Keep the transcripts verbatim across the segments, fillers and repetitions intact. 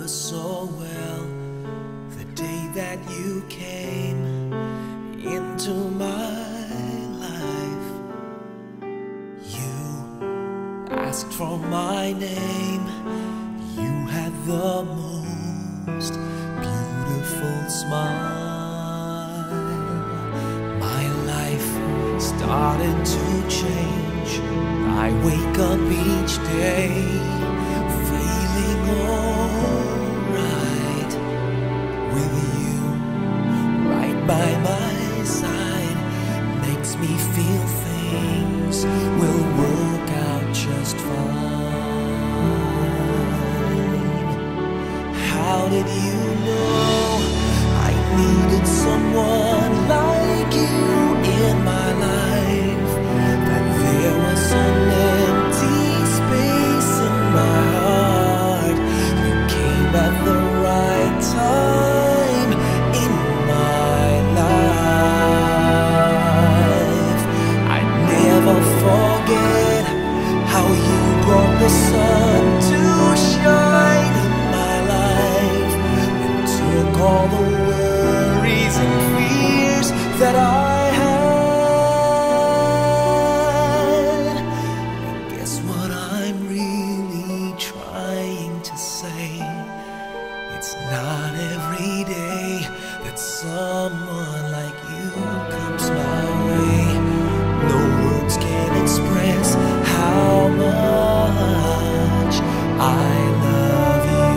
remember so well the day that you came into my life. You asked for my name. You had the most beautiful smile. My life started to change. I wake up each day feeling alright with you right by my side. Makes me feel things will work out just fine. How did you know I needed someone like you in my life? That there was an empty space in my heart. You came at the right time in my life. I never forget how you brought the sun to shine in my life and took all the worries and fears that I had. I guess what I'm really trying to say, it's not every day that someone like you comes my way. No words can express how much I love you.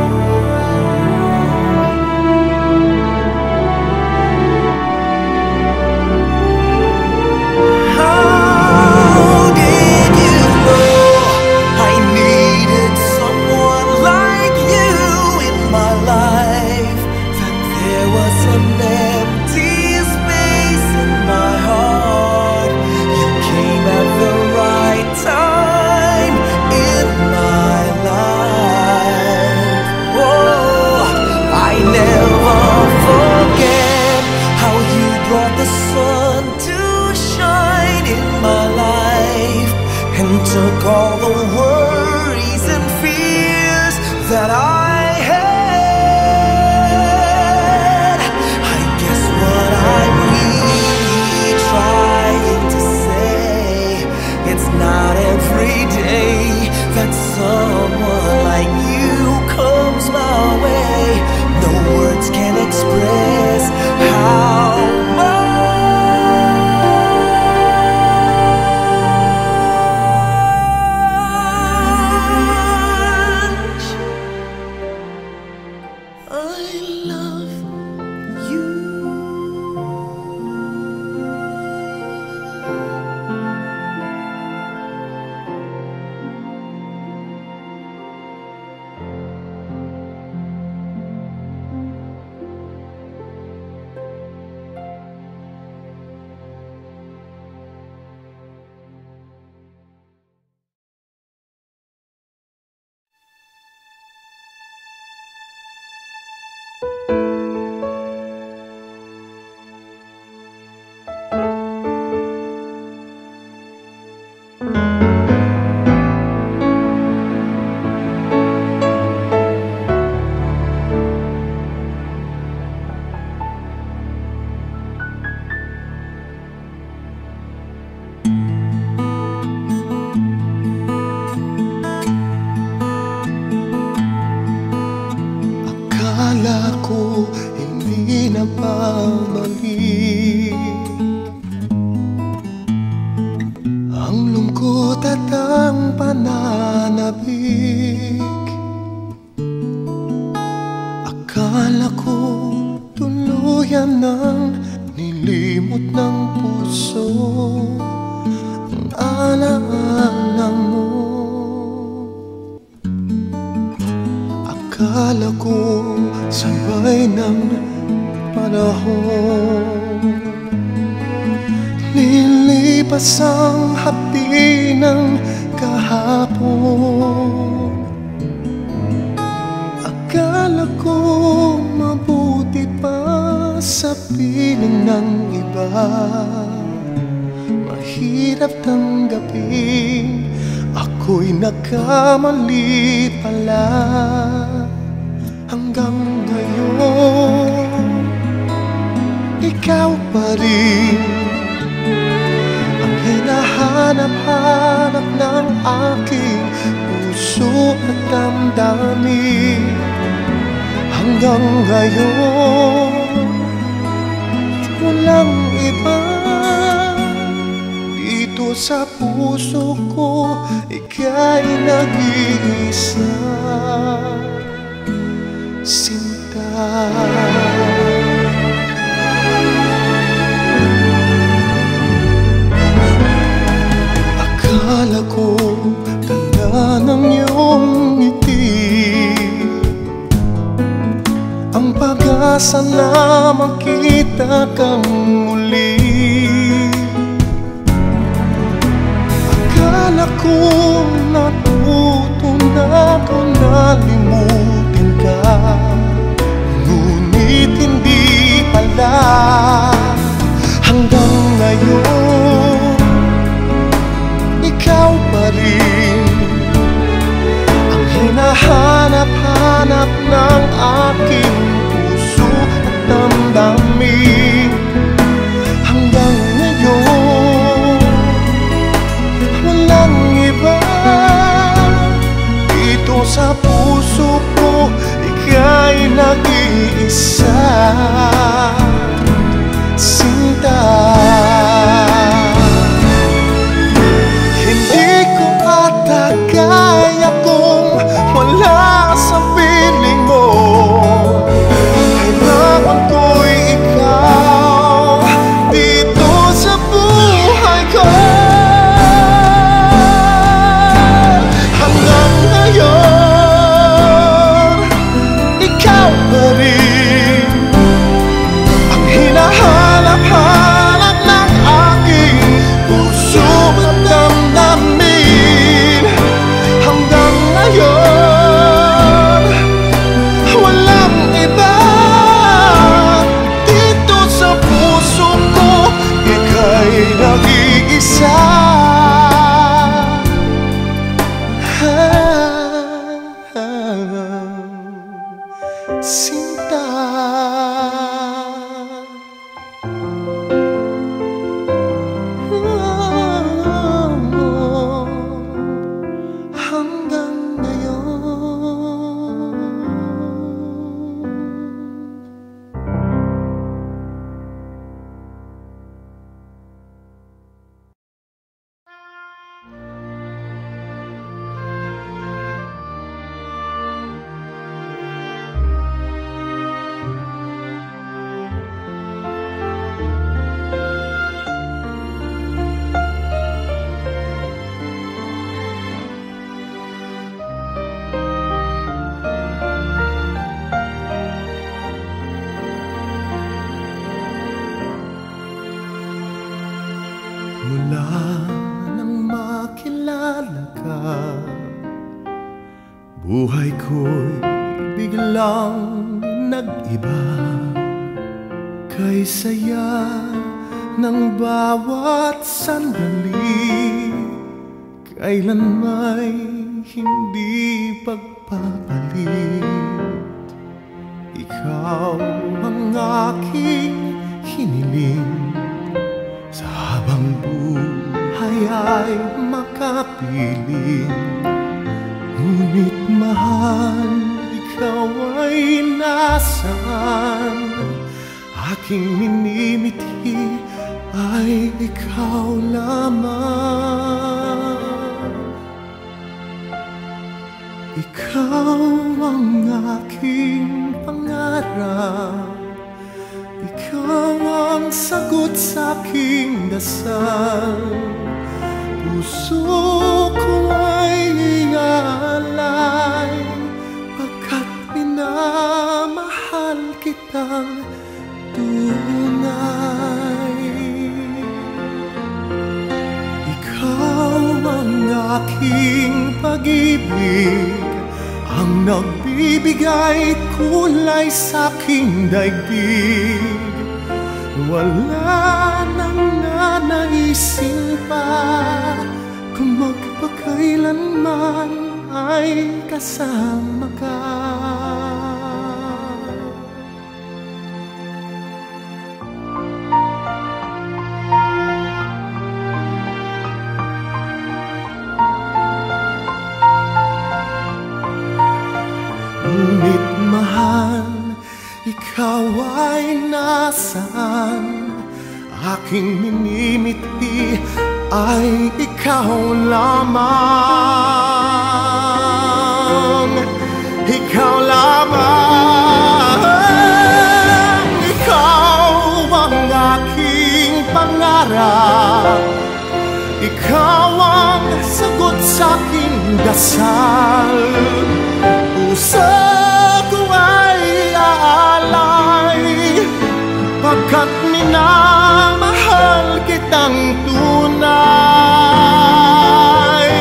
Took all the worries and fears that I had. I guess what I'm really trying to say, it's not every day that someone like you comes my way. No words can express how much hindi na babalik. Ang lungkot at ang pananabik. Akala ko tuluyan nang nilimot ng puso ang alaala mo. Akala ko sabay ng panahon, lilipas ang hapdi ng kahapon. Akala ko mabuti pa sa piling ng iba, mahirap tanggapin ako'y nagkamali pala. hanggang ngayon ikaw pa rin ang hinahanap-hanap ng aking puso at damdamin. Hanggang ngayon walang iba dito sa puso ko, ika'y nag-iisa, Sinta. Akala ko ganda ng iyong ngiti, ang pag-asa na makita kang muli. Akala ko natuto na ko nalimutin ka, ngunit hindi pala. Hanggang ngayon ikaw pa rin ang hinahanap-hanap ng aking puso at damdamin. Hanggang ngayon walang iba dito sa puso ko, ika'y nag-iisa, Sinta. Hindi ko ata kaya kung wala sa piling mo. Kailangan ko'y ikaw dito sa buhay ko. Hanggang ngayon ikaw pa rin ang hinahanap-hanap ng aking puso at damdamin. Hanggang ngayon walang iba dito sa puso ko, ika'y nag-iisa, Sinta. Hanggang ngayon. Mula nang makilala ka, buhay ko'y biglang nag-iba. Kay saya ng bawat sandali, kailan may hindi pagpapalit. Ikaw ang aking hiniling, sa habang buhay ay makapiling. Ngunit mahal, ikaw ay nasaan? Aking minimithi ay ikaw lamang. Ikaw ang aking pangarap, ikaw ang sagot sa aking dasal. Puso ko ay iaalay, pagkat minamahal kitang tunay. Ikaw ang aking pag-ibig, ang nagbibigay kulay sa aking daigdig. Wala nang nanaisin pa kung magpakailanman ay kasama ka. Ngunit mahal, ikaw ay nasaan? Aking minimithi ay ikaw lamang. Ikaw lamang. Ikaw ang aking pangarap. Ikaw ang sagot sa aking dasal. Puso ko ay aalay, pagkat minamahal kitang tunay.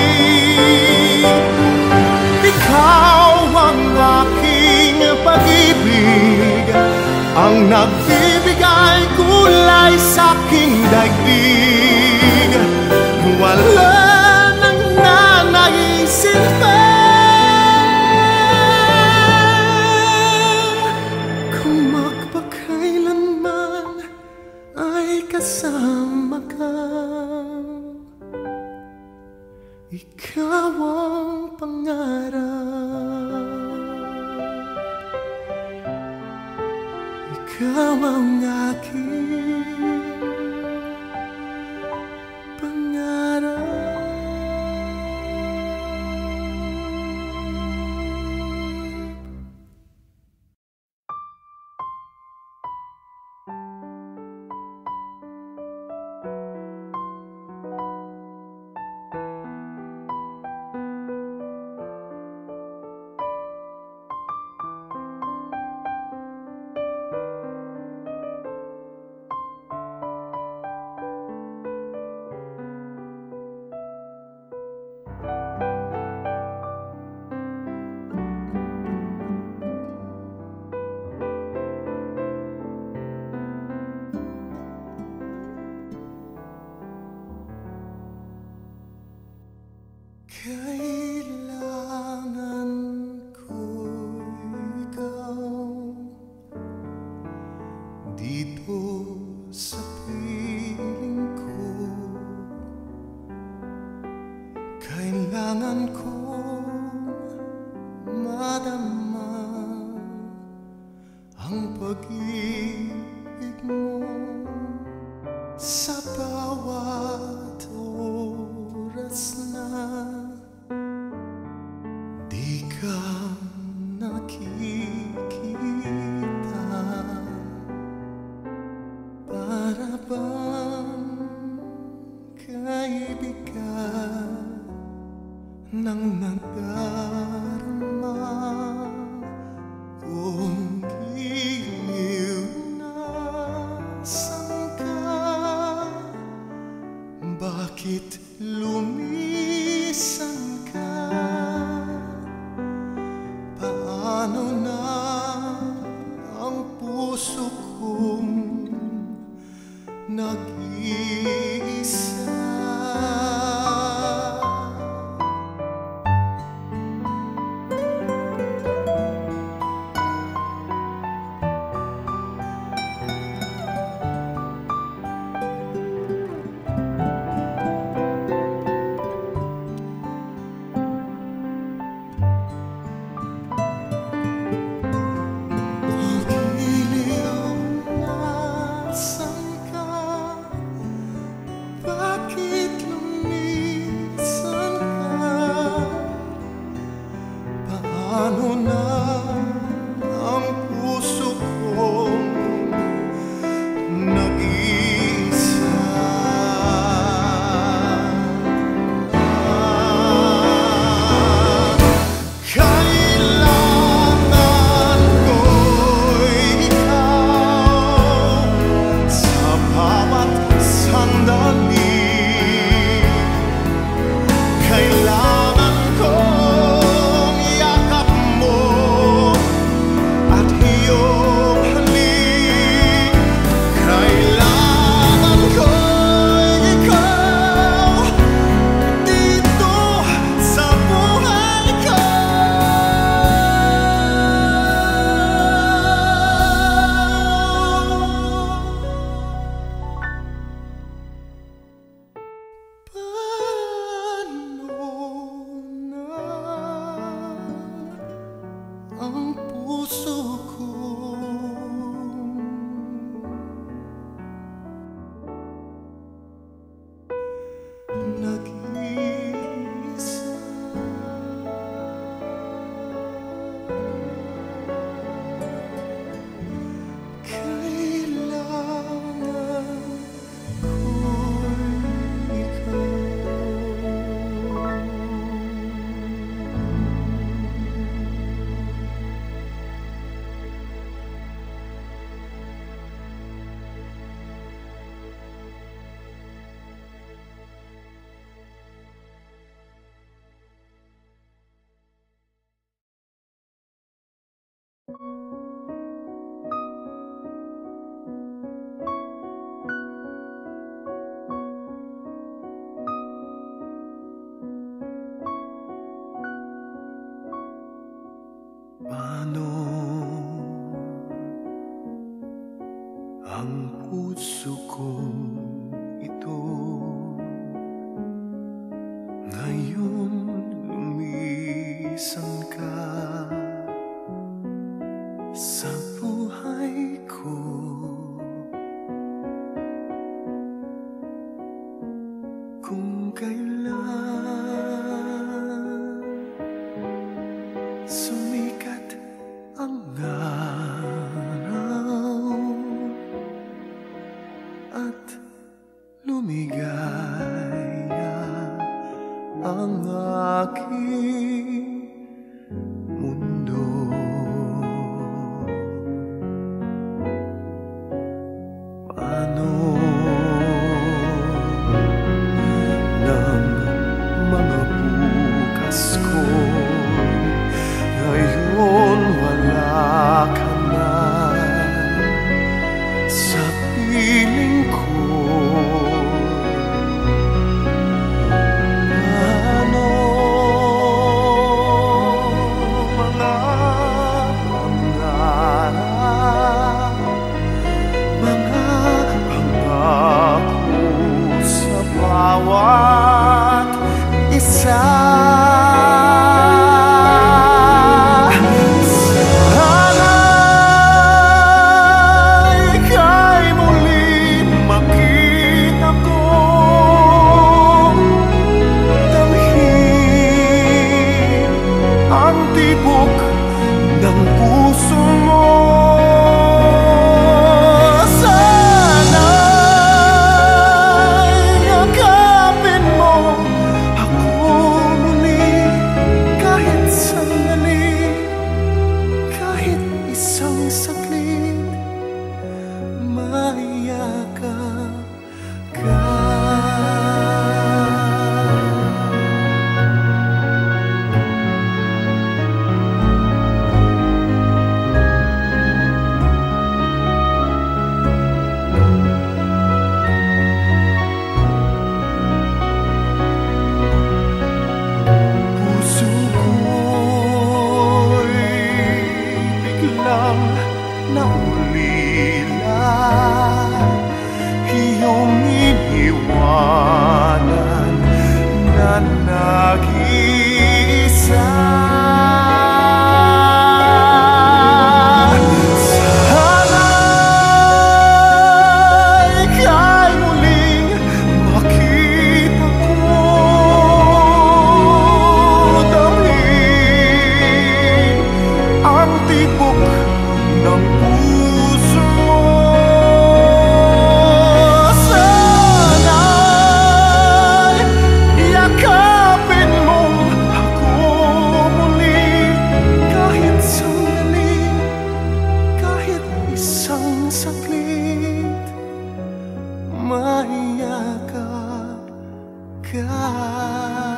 Ikaw ang aking pag-ibig, ang nagbibigay kulay sa aking daigdig. Wala nang nanaisin pa kung magpakailanman ay kasama ka. Ikaw ang pangarap, ikaw ang aking pangarap. Kailangan ko ikaw dito sa piling ko. Kailangan ko madama ang pag-ibig mo sa bawat oras na di ka nakikita. Para bang kaibigan ng nadarama kong giliw puso ko. Nag-iisa kailangan ko'y ikaw. Paano ang puso kong ito ngayon lumisan ka sa buhay ko? Kung kailan sumikat ang araw at lumigaya ang aking mundo, paano ng mga bukas ko ngayon wala ka na sa piling ko? Paano mga pangarap, mga pangako sa bawat isa? Naulila iyong iniwanan na nag-iisa. Sana'y ika'y muling makita ko, damhin ang tibok ng puso mo. Sana'y yakapin mo ako muli, kahit sandali, kahit isang saglit, maiyakap ka.